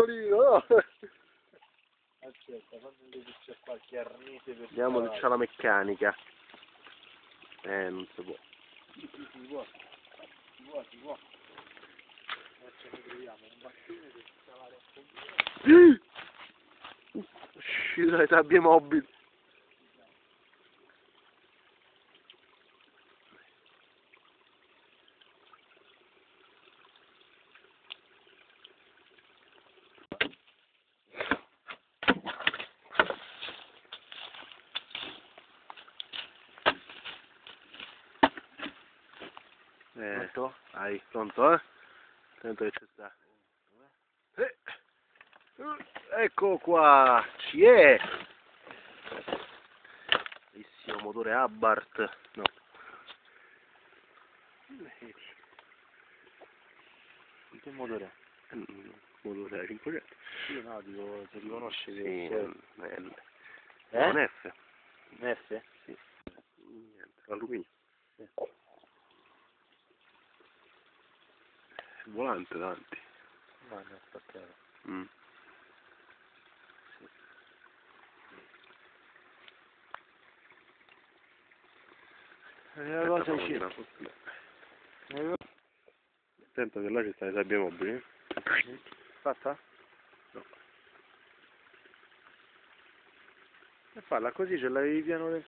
motorino, no? Aspetta, fammi vedere se c'è qualche arnese per Vediamo se c'è la meccanica. Non si può. Si può. Si può. Adesso ne troviamo un bastone per scavare un pochino. Uscito dalle sabbie mobili. Pronto? Vai, pronto, eh? Attento che ci sta. Ecco qua, ci è! Bellissimo motore Abarth, no. Che motore è? Motore 500. Sì, no, dico, si riconosce Sì, che c'è... un F. Un F? Sì. Niente, alluminio. Sì. Il volante davanti. No, non è spaccato. La cosa Attento che là ci stanno le sabbie mobili. fatta? No. E falla così ce l'avevi piano